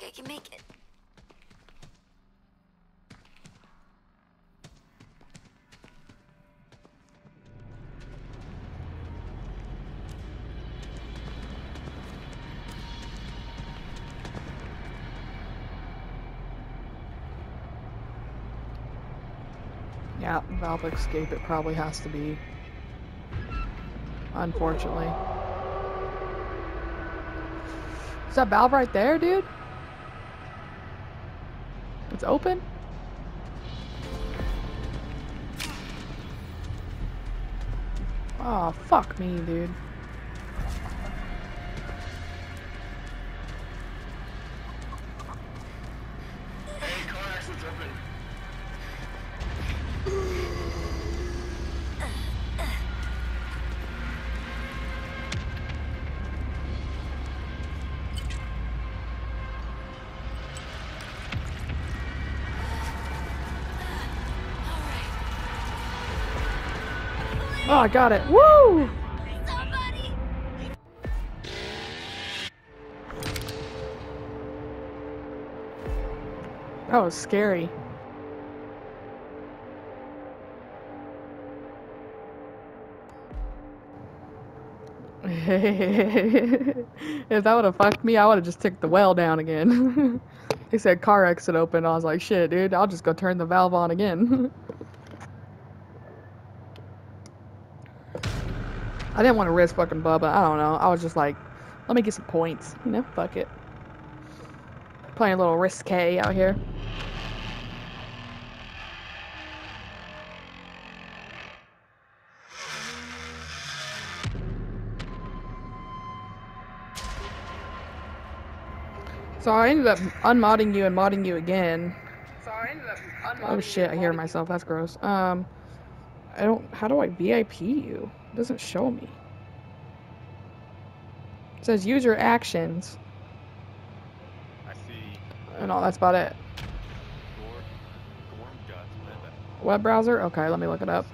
I can make it. Yeah, valve escape it probably has to be. Unfortunately. Is that valve right there, dude? It's open? Oh, fuck me, dude. Hey, car accident's open. Oh, I got it. Woo! Somebody! That was scary. If that would have fucked me, I would have just took the well down again. They said car exit open. I was like, shit, dude, I'll just go turn the valve on again. I didn't want to risk fucking Bubba. I don't know. I was just like, let me get some points. You know, fuck it. Playing a little risque out here. So I ended up unmodding you and modding you again. Oh shit, I hear myself. That's gross. I don't. How do I VIP you? It doesn't show me. It says user actions. I see. And all. That's about it. Gorm Guts web. Web browser. Okay, let me look it up.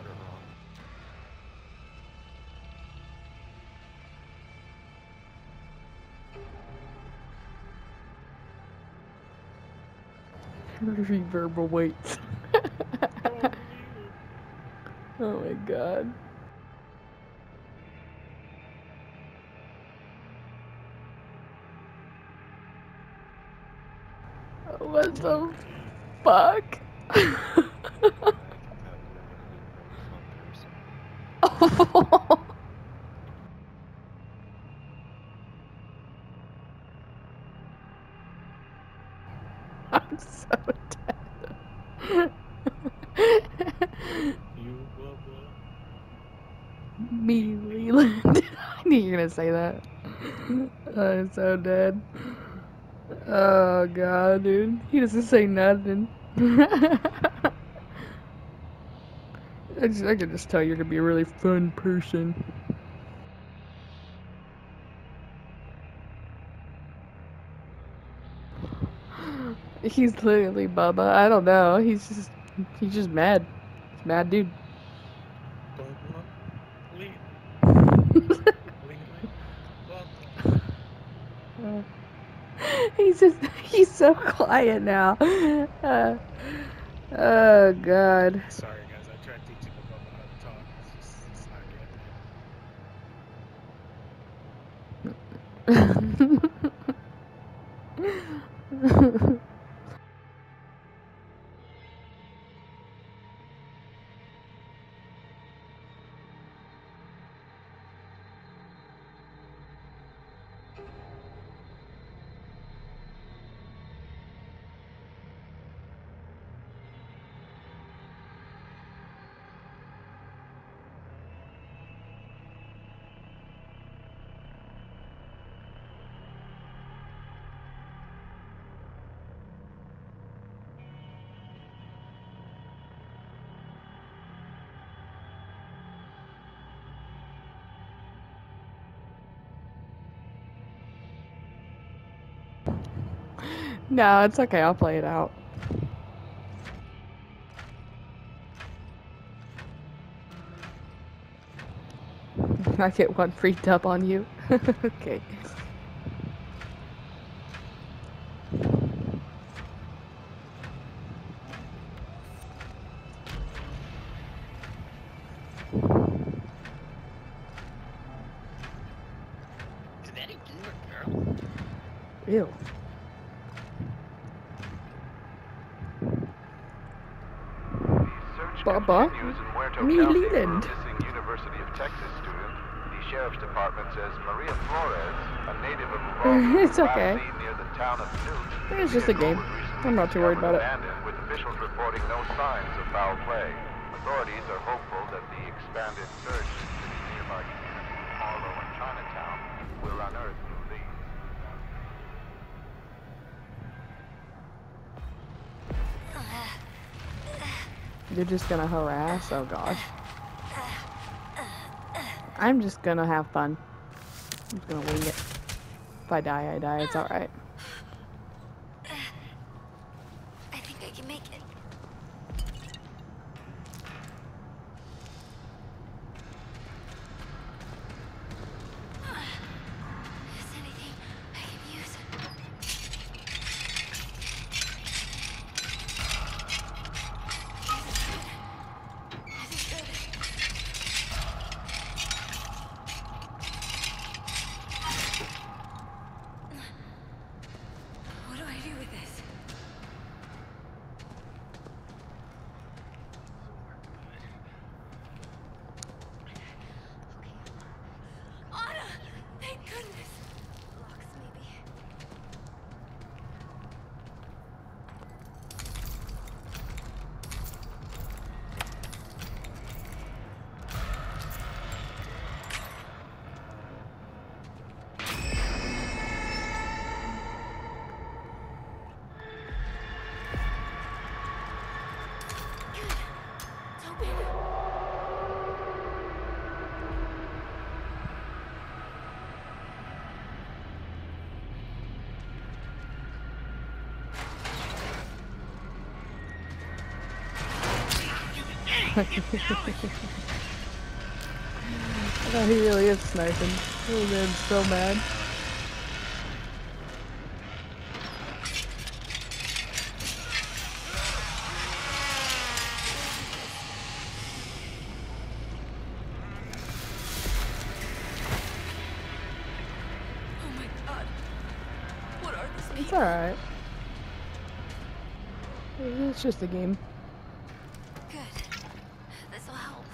Reverb awaits. Oh my god. What the fuck? I'm so dead. You Bubba. Me, Leland. I knew you were gonna say that. I'm so dead. Oh god, dude. He doesn't say nothing. I can just tell you're gonna be a really fun person. He's literally Bubba. I don't know. He's just mad. He's mad dude. Bubba. Leland. Bubba. He's so quiet now. Oh god. Sorry guys, I tried teaching the Bubba how to talk. It's not No, it's okay. I'll play it out. I get one free dub on you. Okay. Ew. Baba? Me Leland. University of Texas student. The sheriff's department says Maria Flores, a native of Uvalde, It's okay. last seen near the town of Newt. It's just a game. I'm not too worried about it. With officials reporting no signs of foul play. Authorities are hopeful that the expanded search into the nearby communities of Harlow and Chinatown will unearth new leads. You're just gonna harass? Oh gosh. I'm just gonna have fun. I'm just gonna wing it. If I die, I die. It's alright. I think I can make it. Is anything I can use? This is good. What do I do with this? Anna! Thank goodness! Locks, maybe. Good. It's open. Oh, he really is sniping. Oh man, so mad. Oh my god. What are these It's people? alright. It's just a game. Good. This'll help.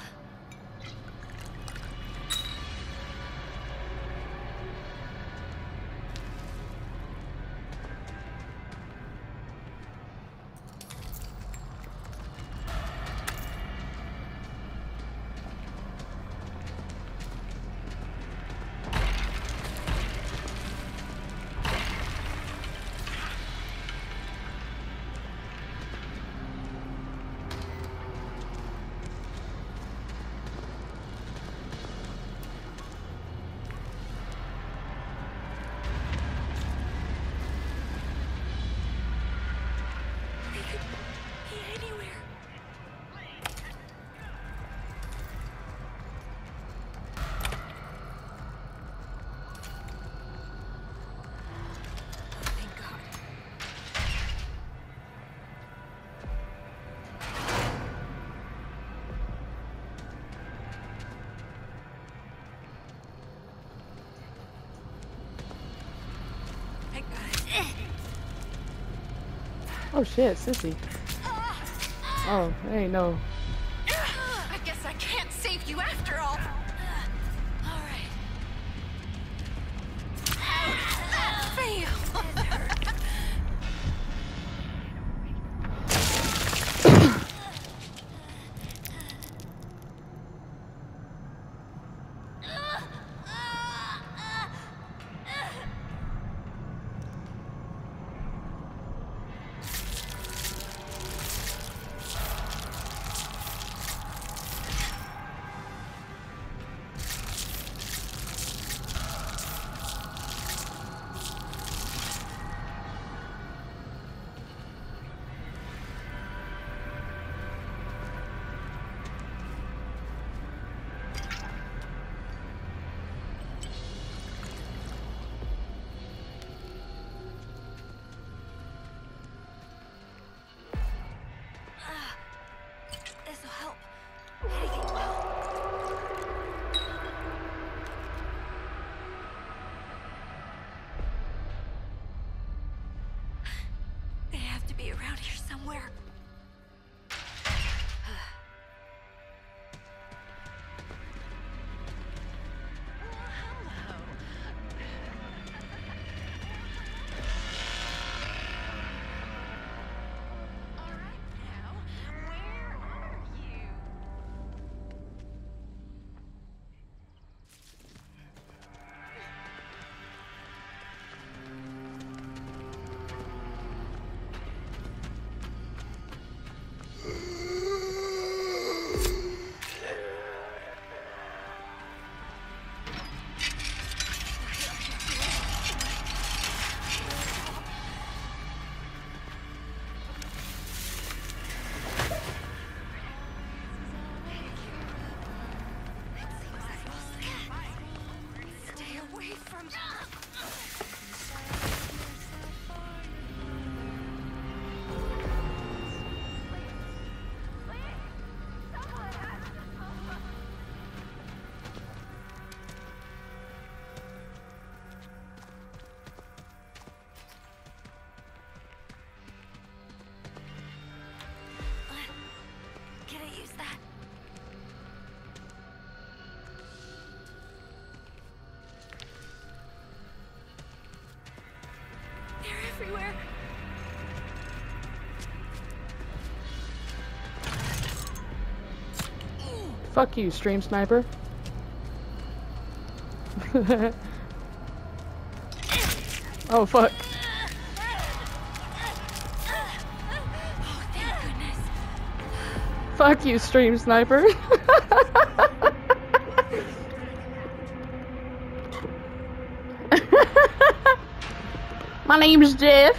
They could be anywhere. Oh, thank God. Thank God. Oh shit, sissy. Oh, hey, no. I guess I can't save you after all. All right. Fail. Fuck you, stream sniper. Oh fuck. Oh, thank goodness. Fuck you, stream sniper. My name's Jeff.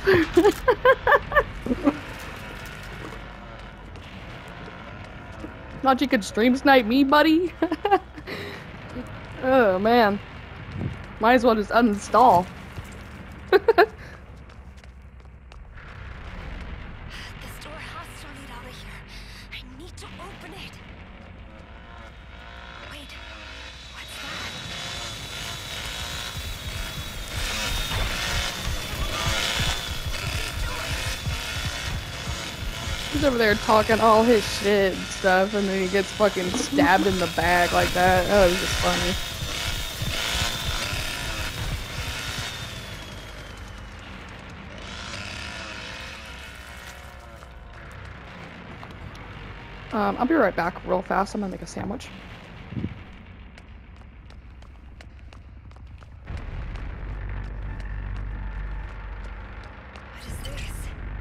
Thought you could stream snipe me, buddy? Oh man. Might as well just uninstall. This door has to lead out of here. I need to open it. Wait, what's that? He's over there talking all his shit and stuff, and then he gets fucking stabbed in the back like that. Oh, it was just funny. I'll be right back real fast. I'm gonna make a sandwich. What is this?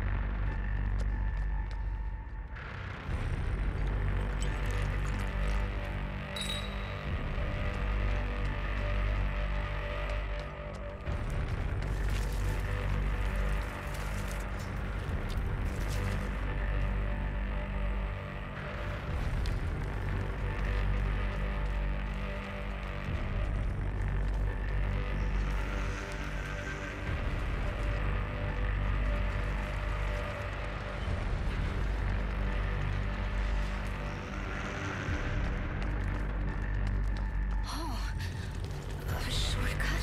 Oh, a shortcut?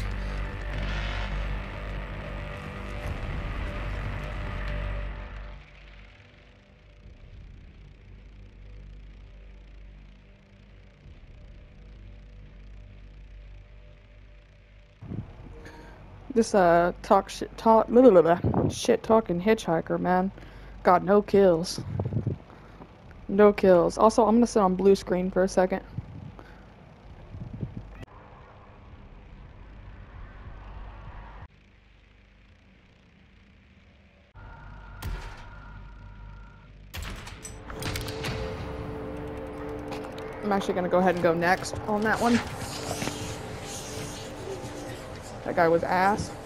This shit talking hitchhiker, man. Got no kills. No kills. Also, I'm gonna sit on blue screen for a second. I'm actually gonna go ahead and go next on that one. That guy was ass.